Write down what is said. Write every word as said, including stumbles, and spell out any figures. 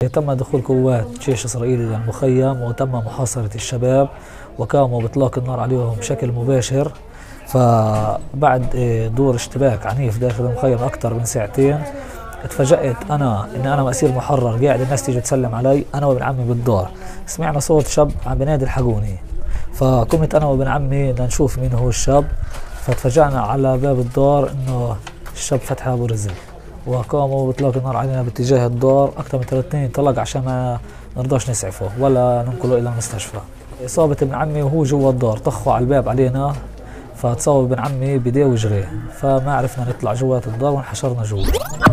تم دخول قوات جيش إسرائيلي للمخيم وتم محاصرة الشباب وقاموا بإطلاق النار عليهم بشكل مباشر. فبعد دور اشتباك عنيف داخل المخيم أكثر من ساعتين اتفاجأت أنا إن أنا مأسير محرر قاعد الناس تيجي تسلم علي أنا وابن عمي بالدار. سمعنا صوت شاب عم بنادي الحقوني، فقمت أنا وابن عمي لنشوف مين هو الشاب. فتفاجأنا على باب الدار إنه الشاب فتحي أبو رزق، وقاموا بإطلاق النار علينا باتجاه الدار. أكثر من ثلاثين طلق عشان ما نرضاش نسعفه ولا ننقله إلى المستشفى. إصابة ابن عمي وهو جوا الدار طخوا على الباب علينا، فتصاب ابن عمي بيديه وجريه، فما عرفنا نطلع جوات الدار وانحشرنا جوا.